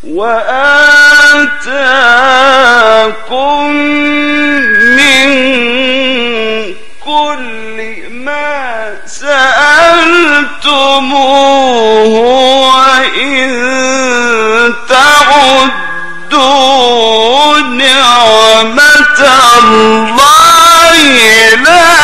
وآتاكم من كل ما سألتموه وإن تعدوا نعمة الله لا